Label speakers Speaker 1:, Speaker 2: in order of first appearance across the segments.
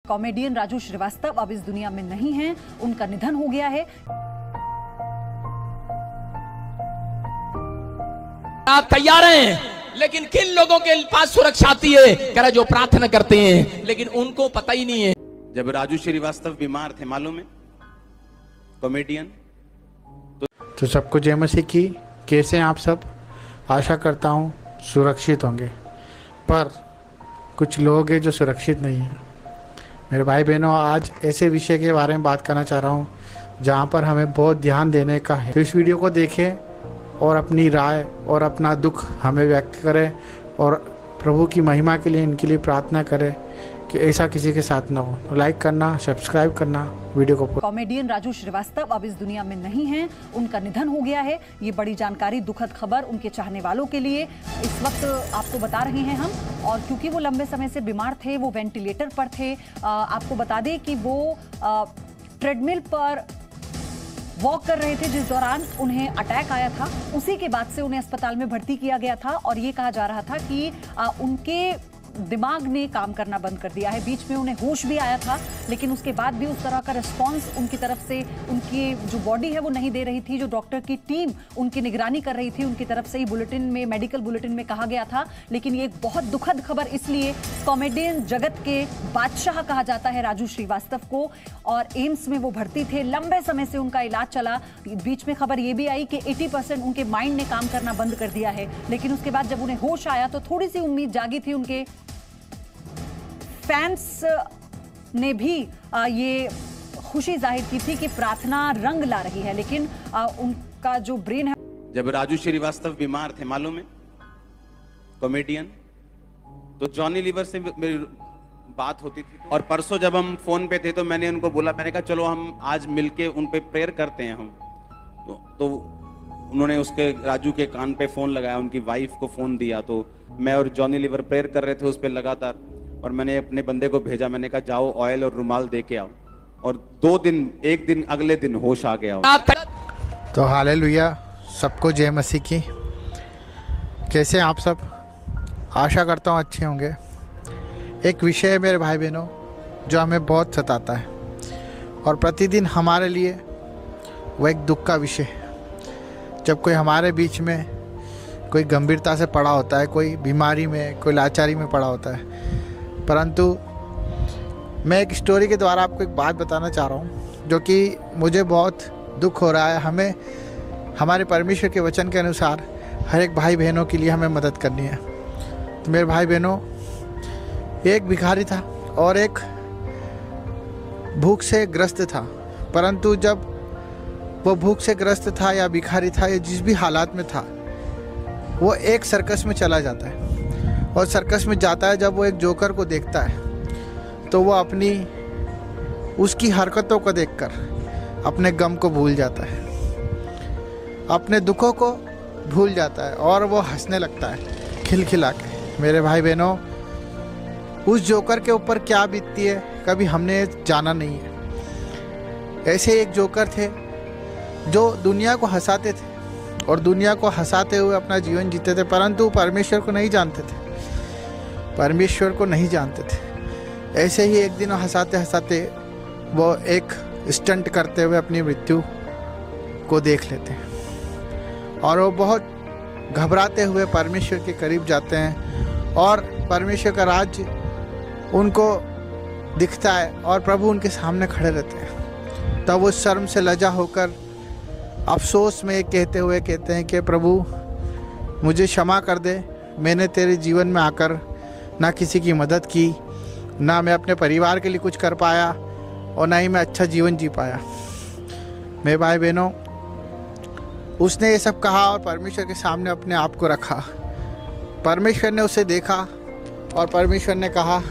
Speaker 1: Comedian Raju Srivastava अब इस दुनिया में नहीं हैं, उनका निधन हो गया है।
Speaker 2: आप तैयार हैं, लेकिन किन लोगों के पास सुरक्षा आती है? कह रहा जो प्रार्थना करते हैं, लेकिन उनको पता ही नहीं है।
Speaker 3: जब राजू श्रीवास्तव बीमार थे, मालूम है, कॉमेडियन,
Speaker 4: तो सबको जय मसीह की। कैसे हैं आप सब? आशा करता हूँ सुरक्षित होंगे, पर कुछ लोग हैं जो सुरक्षित नहीं हैं। मेरे भाई बहनों, आज ऐसे विषय के बारे में बात करना चाह रहा हूँ जहाँ पर हमें बहुत ध्यान देने का है। तो इस वीडियो को देखें और अपनी राय और अपना दुख हमें व्यक्त करें और प्रभु की महिमा के लिए इनके लिए प्रार्थना करें कि ऐसा किसी के साथ ना हो। तो लाइक करना, सब्सक्राइब करना, वीडियो को।
Speaker 1: कॉमेडियन राजू श्रीवास्तव अब इस दुनिया में नहीं हैं, उनका निधन हो गया है। ये बड़ी जानकारी, दुखद खबर उनके चाहने वालों के लिए इस वक्त आपको बता रहे हैं हम। और क्योंकि वो लंबे समय से बीमार थे, वो वेंटिलेटर पर थे। आपको बता दें कि वो ट्रेडमिल पर वॉक कर रहे थे जिस दौरान उन्हें अटैक आया था। उसी के बाद से उन्हें अस्पताल में भर्ती किया गया था और ये कहा जा रहा था कि उनके दिमाग ने काम करना बंद कर दिया है। बीच में उन्हें होश भी आया था, लेकिन उसके बाद भी उस तरह का रिस्पांस उनकी तरफ से उनकी जो बॉडी है वो नहीं दे रही थी। जो डॉक्टर की टीम उनकी निगरानी कर रही थी, उनकी तरफ से ही बुलेटिन में, मेडिकल बुलेटिन में कहा गया था। लेकिन ये एक बहुत दुखद खबर, इसलिए कॉमेडियन जगत के बादशाह कहा जाता है राजू श्रीवास्तव को। और एम्स में वो भर्ती थे, लंबे समय से उनका इलाज चला। बीच में खबर ये भी आई कि 80% उनके माइंड ने काम करना बंद कर दिया है। लेकिन उसके बाद जब उन्हें होश आया तो थोड़ी सी उम्मीद जागी थी। उनके फैंस ने भी ये खुशी जाहिर की थी कि प्रार्थना रंग ला रही है, लेकिन उनका जो ब्रेन है।
Speaker 3: जब राजू श्रीवास्तव बीमार थे, मालूम है, कॉमेडियन, तो जॉनी लीवर से मेरी बात होती थी। और परसों जब हम फोन पे थे तो मैंने उनको बोला, मैंने कहा चलो हम आज मिलके उन पे प्रेयर करते हैं हम। तो उन्होंने उसके राजू के कान पे फोन लगाया, उनकी वाइफ को फोन दिया। तो मैं और जॉनी लीवर प्रेयर कर रहे थे उस पर लगातार। और मैंने अपने बंदे को भेजा, मैंने कहा जाओ ऑयल और रुमाल दे के आओ। और 2 दिन, एक दिन अगले दिन होश आ गया।
Speaker 4: तो हालेलुया, सबको जय मसीह की। कैसे हैं आप सब? आशा करता हूँ अच्छे होंगे। एक विषय है मेरे भाई बहनों जो हमें बहुत सताता है और प्रतिदिन हमारे लिए वो एक दुख का विषय है। जब कोई हमारे बीच में कोई गंभीरता से पड़ा होता है, कोई बीमारी में, कोई लाचारी में पड़ा होता है। परंतु मैं एक स्टोरी के द्वारा आपको एक बात बताना चाह रहा हूँ जो कि मुझे बहुत दुख हो रहा है। हमें हमारे परमेश्वर के वचन के अनुसार हर एक भाई बहनों के लिए हमें मदद करनी है। तो मेरे भाई बहनों, एक भिखारी था और एक भूख से ग्रस्त था। परंतु जब वो भूख से ग्रस्त था या भिखारी था या जिस भी हालात में था, वो एक सर्कस में चला जाता है। और सर्कस में जाता है, जब वो एक जोकर को देखता है तो वो अपनी उसकी हरकतों को देखकर अपने गम को भूल जाता है, अपने दुखों को भूल जाता है और वो हंसने लगता है खिलखिला के। मेरे भाई बहनों, उस जोकर के ऊपर क्या बीतती है कभी हमने जाना नहीं है। ऐसे एक जोकर थे जो दुनिया को हंसाते थे और दुनिया को हंसाते हुए अपना जीवन जीते थे, परंतु परमेश्वर को नहीं जानते थे, परमेश्वर को नहीं जानते थे। ऐसे ही एक दिन हंसाते हंसाते वो एक स्टंट करते हुए अपनी मृत्यु को देख लेते हैं और वो बहुत घबराते हुए परमेश्वर के करीब जाते हैं और परमेश्वर का राज्य उनको दिखता है और प्रभु उनके सामने खड़े रहते हैं। तब वो शर्म से लजा होकर अफसोस में कहते हैं कि प्रभु मुझे क्षमा कर दे, मैंने तेरे जीवन में आकर ना किसी की मदद की, ना मैं अपने परिवार के लिए कुछ कर पाया और ना ही मैं अच्छा जीवन जी पाया। मेरे भाई बहनों, उसने ये सब कहा और परमेश्वर के सामने अपने आप को रखा। परमेश्वर ने उसे देखा और परमेश्वर ने कहा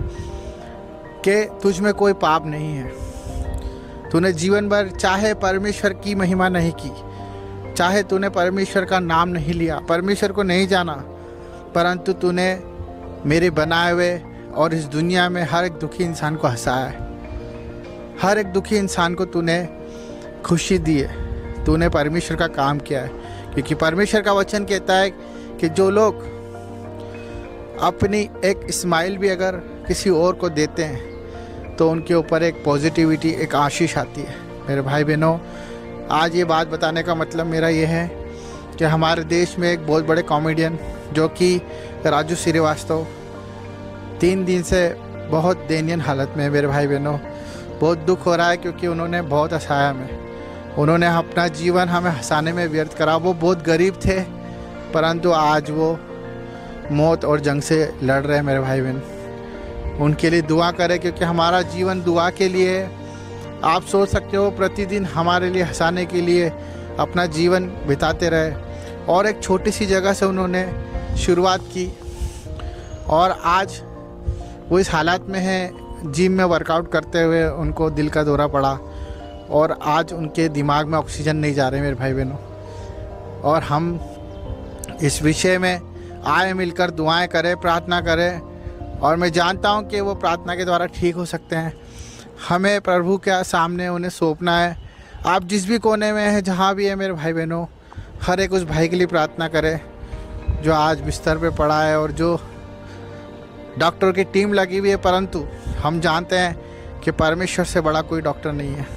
Speaker 4: कि तुझ में कोई पाप नहीं है। तूने जीवन भर चाहे परमेश्वर की महिमा नहीं की, चाहे तूने परमेश्वर का नाम नहीं लिया, परमेश्वर को नहीं जाना, परंतु तूने मेरे बनाए हुए और इस दुनिया में हर एक दुखी इंसान को हंसाया है। हर एक दुखी इंसान को तूने खुशी दी है, तूने परमेश्वर का काम किया है। क्योंकि परमेश्वर का वचन कहता है कि जो लोग अपनी एक स्माइल भी अगर किसी और को देते हैं तो उनके ऊपर एक पॉजिटिविटी, एक आशीष आती है। मेरे भाई बहनों, आज ये बात बताने का मतलब मेरा ये है कि हमारे देश में एक बहुत बड़े कॉमेडियन जो कि राजू श्रीवास्तव 3 दिन से बहुत दयनीय हालत में है। मेरे भाई बहनों, बहुत दुख हो रहा है क्योंकि उन्होंने बहुत हंसाया हमें। उन्होंने अपना जीवन हमें हंसाने में व्यर्थ करा। वो बहुत गरीब थे, परंतु आज वो मौत और जंग से लड़ रहे हैं। मेरे भाई बहन, उनके लिए दुआ करें क्योंकि हमारा जीवन दुआ के लिए है। आप सोच सकते हो प्रतिदिन हमारे लिए हंसाने के लिए अपना जीवन बिताते रहे, और एक छोटी सी जगह से उन्होंने शुरुआत की और आज वो इस हालात में हैं। जिम में वर्कआउट करते हुए उनको दिल का दौरा पड़ा और आज उनके दिमाग में ऑक्सीजन नहीं जा रहे मेरे भाई बहनों। और हम इस विषय में आए मिलकर दुआएं करें, प्रार्थना करें, और मैं जानता हूं कि वो प्रार्थना के द्वारा ठीक हो सकते हैं। हमें प्रभु के सामने उन्हें सौंपना है। आप जिस भी कोने में हैं, जहां भी है मेरे भाई बहनों, हर एक उस भाई के लिए प्रार्थना करें जो आज बिस्तर पे पड़ा है और जो डॉक्टर की टीम लगी हुई है, परंतु हम जानते हैं कि परमेश्वर से बड़ा कोई डॉक्टर नहीं है।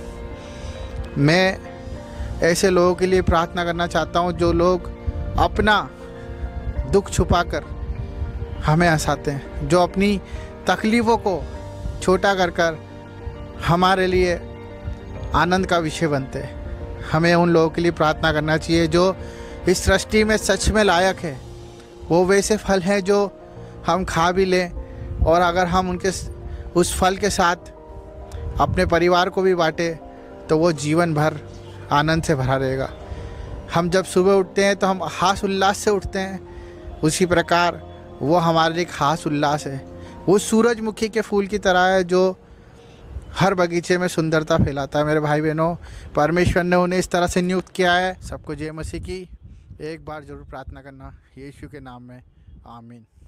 Speaker 4: मैं ऐसे लोगों के लिए प्रार्थना करना चाहता हूं जो लोग अपना दुख छुपाकर हमें हंसाते हैं, जो अपनी तकलीफ़ों को छोटा कर हमारे लिए आनंद का विषय बनते हैं। हमें उन लोगों के लिए प्रार्थना करना चाहिए जो इस सृष्टि में सच में लायक है। वो वैसे फल हैं जो हम खा भी लें, और अगर हम उनके उस फल के साथ अपने परिवार को भी बांटे तो वो जीवन भर आनंद से भरा रहेगा। हम जब सुबह उठते हैं तो हम हास उल्लास से उठते हैं, उसी प्रकार वो हमारे लिए खास उल्लास है। वो सूरजमुखी के फूल की तरह है जो हर बगीचे में सुंदरता फैलाता है। मेरे भाई बहनों, परमेश्वर ने उन्हें इस तरह से नियुक्त किया है। सबको जय मसीह की एक बार जरूर प्रार्थना करना, यीशु के नाम में, आमीन।